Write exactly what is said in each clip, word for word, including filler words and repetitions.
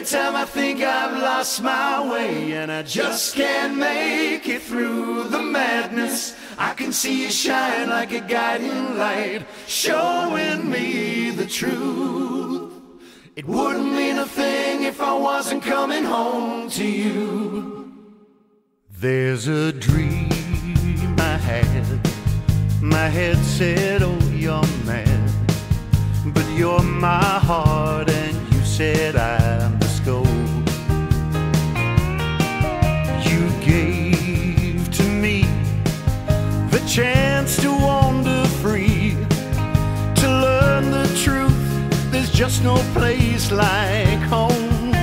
Every time I think I've lost my way and I just can't make it through the madness, I can see you shine like a guiding light, showing me the truth. It wouldn't mean a thing if I wasn't coming home to you. There's a dream I had, my head said, oh, you're mad, but you're my heart and you said I'm the scope. You gave to me the chance to wander free, to learn the truth. There's just no place like home.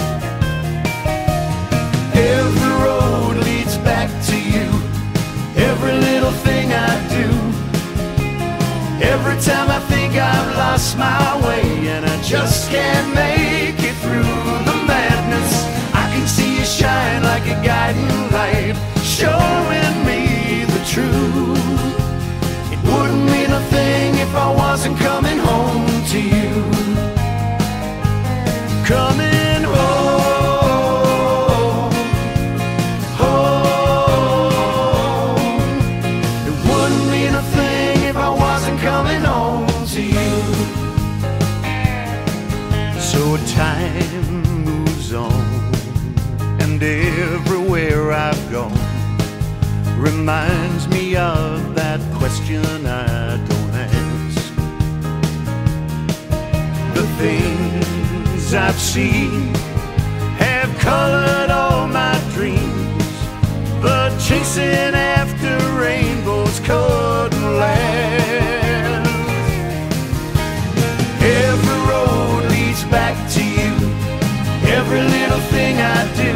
Every road leads back to you, every little thing I do. Every time I think I've lost my way and I just can't make it through the madness, I can see you shine like a guiding light, showing me the truth. It wouldn't mean a thing if I wasn't coming home to you. Coming home, home. It wouldn't mean a thing if I wasn't coming home to you. So time moves on, and everywhere I've gone reminds me of that question I don't ask. The things I've seen have colored all my dreams, but chasing after rainbows couldn't last. Every road leads back to you, every little thing I do.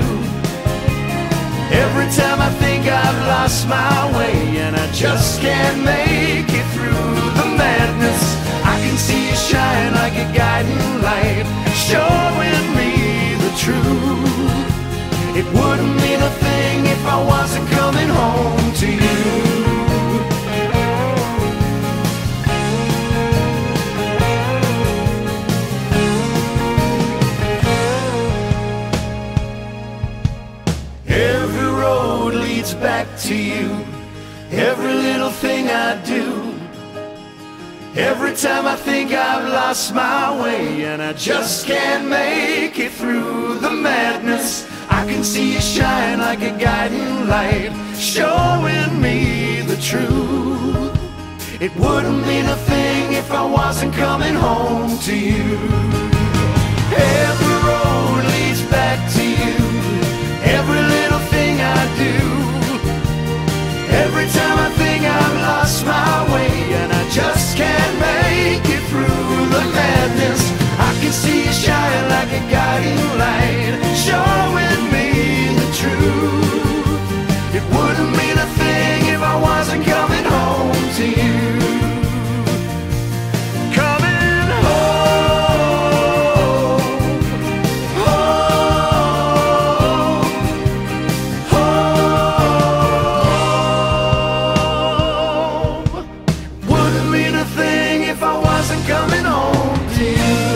Every time I think I've lost my way and I just can't make it through the madness, I can see you shine like a guiding light, showing me the truth. It wouldn't mean a thing if I wasn't coming home to you. Every road leads back to you, every little thing I do. Every time I think I've lost my way and I just can't make it through the madness, I can see you shine like a guiding light, showing me the truth. It wouldn't mean a thing if I wasn't coming home to you. Every road leads back to you, every little thing I do. Every time I think I've lost my way and I just can't make it through the madness, I can see you shine like a guiding light, showing me the truth. It wouldn't mean a thing if I wasn't coming home to you. Coming home, home, home. Wouldn't mean a thing if I wasn't coming home to you.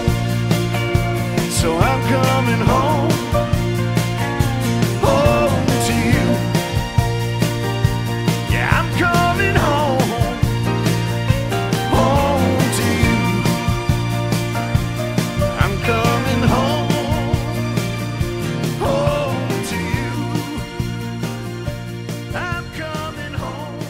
So I'm coming home, home to you. Yeah, I'm coming home, home to you. I'm coming home, home to you. I'm coming home,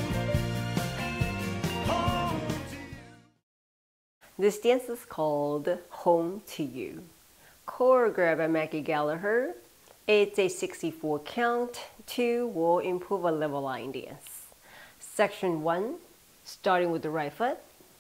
home to you. This dance is called Home to You. Choreographed by Maggie Gallagher. It's a sixty-four count, two wall improve a level line dance. Section one, starting with the right foot.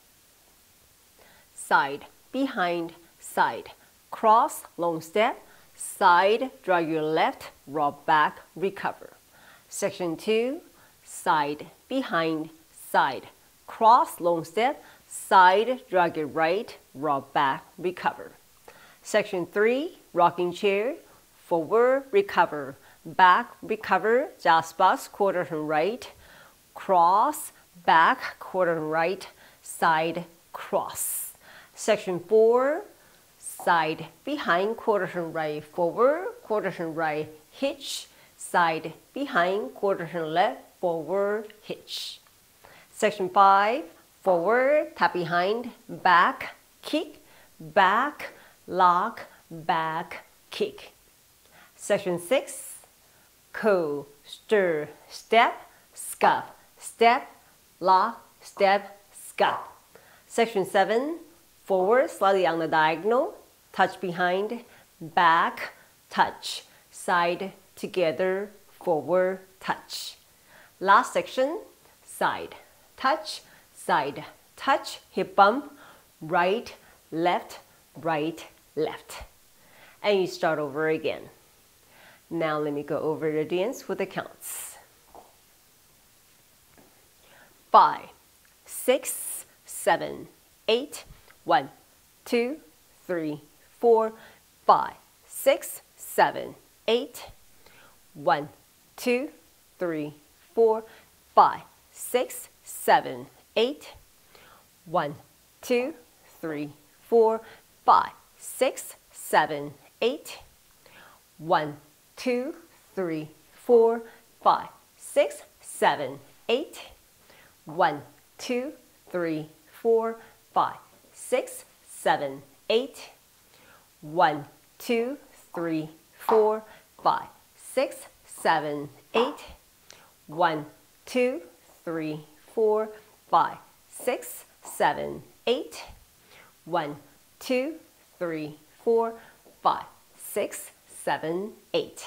Side, behind, side. Cross, long step, side, drag your left, rock back, recover. Section two, side, behind, side. Cross, long step, side, drag your right, rock back, recover. Section three, rocking chair, forward, recover, back, recover, just box, quarter turn right, cross, back, quarter turn right, side, cross. Section four, side, behind, quarter turn right, forward, quarter turn right, hitch, side, behind, quarter turn left, forward, hitch. Section five, forward, tap behind, back, kick, back, lock, back, kick. Section six, co, stir, step, scuff, step, lock, step, scuff. Section seven, forward, slightly on the diagonal, touch behind, back, touch, side, together, forward, touch. Last section, side, touch, side, touch, hip bump, right, left, right, left. And you start over again. Now let me go over the dance with the counts. Five, six, seven, eight, one, two, three, four, five, six, seven, eight, one, two, three, four, five, six, seven, eight, one, two, three, four, five, six, seven, eight, one, two, three, four, five, six, seven, eight, one, two, three, four, five, six, seven, eight, one, two, three, four, five, six, seven, eight, one, two, three, four, five, six, seven, eight, one, two, three, four, five, six, seven, eight.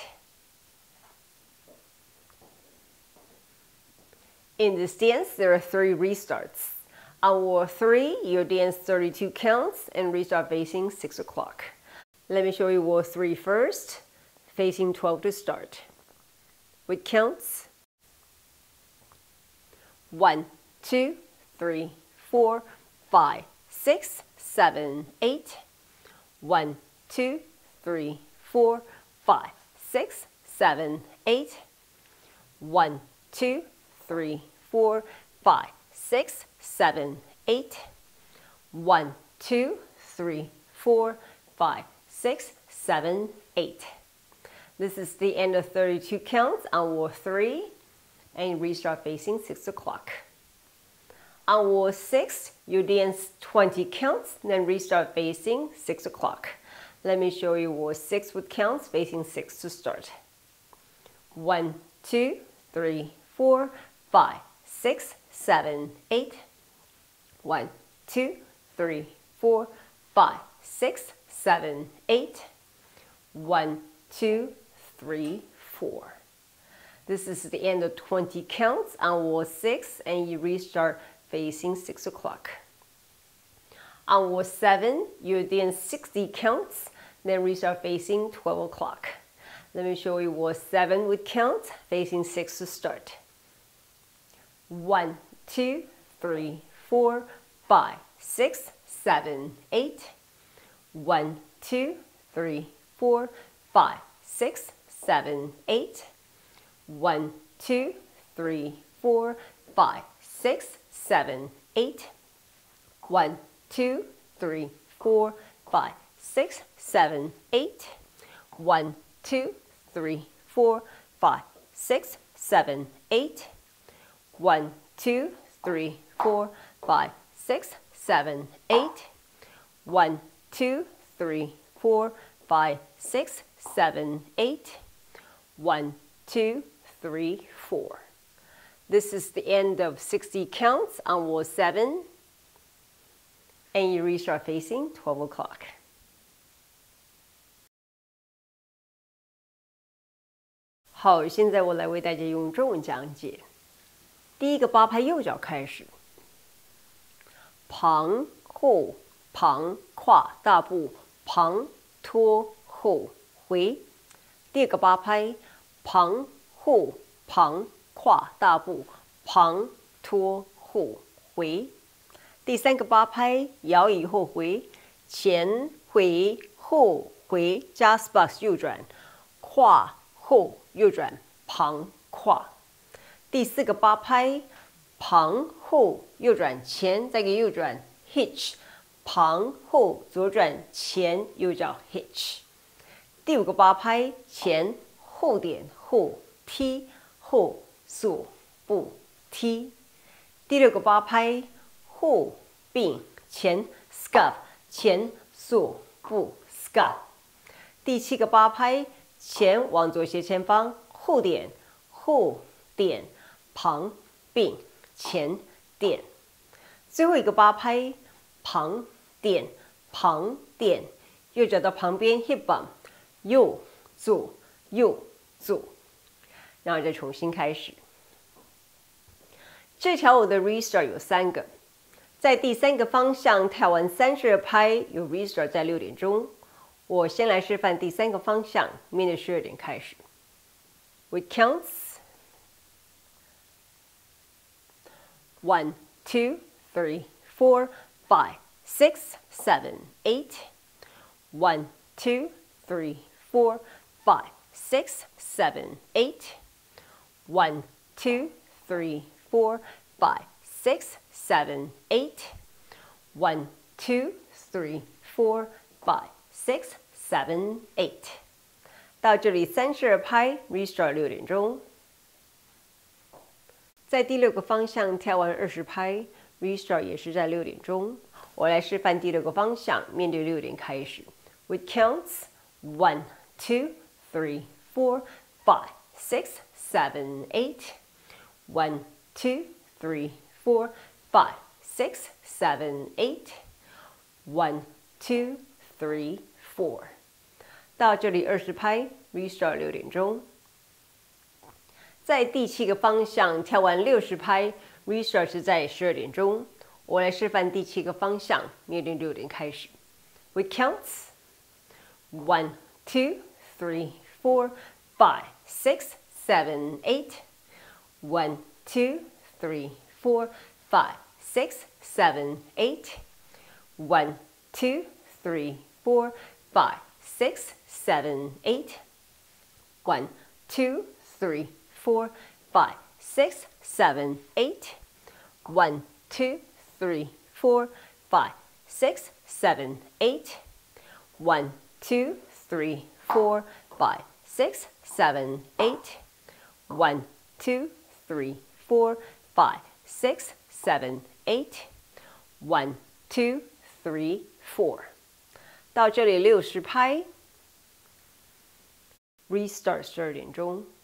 In this dance, there are three restarts. On wall three, you dance thirty-two counts and restart facing six o'clock. Let me show you wall three first, facing twelve to start. With counts, one, two, three, four, five, six, seven, eight, one, two, three, four, five, six, seven, eight, one, two, three, four, five, six, seven, eight, one, two, three, four, five, six, seven, eight. This is the end of thirty-two counts on wall three, and restart facing six o'clock. On wall six, you dance twenty counts, then restart facing six o'clock. Let me show you wall six with counts facing six to start. One, two, three, four, five, six, seven, eight. One, two, three, four, five, six, seven, eight. One, two, three, four. This is the end of twenty counts on wall six, and you restart facing six o'clock. On wall seven, you dance sixty counts, then restart facing twelve o'clock. Let me show you wall seven with counts facing six to start. One, two, three, four, five, six, seven, eight. One, two, three, four, five, six, seven, eight. One, two, three, four, five, six, seven, eight. One, two, three, four, five, six, seven, eight. One, two, three, four, five, six, seven, eight. One, two, three, four, five, six, seven, eight. One, two, three, four, five, six, seven, eight. One, two, three, four. This is the end of sixty counts on wall seven, and you restart facing twelve o'clock. 好，现在我来为大家用中文讲解。第一个八拍右脚开始，旁后旁跨大步，旁拖后回。第二个八拍旁后旁跨大步，旁拖后回。第三个八拍摇以后回，前回后回加 space 右转，跨后右转，旁跨。第四个八拍旁后右转前再个右转 hitch， 旁后左转前又叫 hitch。第五个八拍前后点后踢后左步踢。第六个八拍后并前 scuff 前左步 scuff。第七个八拍前往左斜前方后点后点旁并前点。最后一个八拍旁点旁点，右脚到旁边 hip bump， 右左右左，然后再重新开始。这条舞的 restart 有三个，在第三个方向跳完三十二拍，有 restart 在六点钟。我先来示范第三个方向，面对十二点开始。With counts one, two, three, four, five, six, seven, eight. One, two, three, four, five, six, seven, eight. One, two, three, four, five, six, seven, eight. One, two, three, four, five, six, seven, eight. 到这里三十二拍 ，restart 六点钟。在第六个方向跳完二十拍 ，restart 也是在六点钟。我来示范第六个方向，面对六点开始。With counts one, two, three, four, five, six, seven, eight. One, two, three, four, five, six, seven, eight. One, two, three, four. 到这里二十拍 ，restart 六点钟。在第七个方向跳完六十拍 ，restart 是在十二点钟。我来示范第七个方向，面对六点开始。With counts one, two, three, four, five, six, seven, eight. One, two, three, four, five, six, seven, eight. One, two, three, four, five, six, seven, eight. One, two, three, four, five, six, seven, eight. One, two, three, four, five, six, seven, eight. One, two, three, four, five, six, seven, eight. One, two, three, four, five, six, seven, eight. One, two, three, four. 到这里六十拍 ，restart 十二点钟。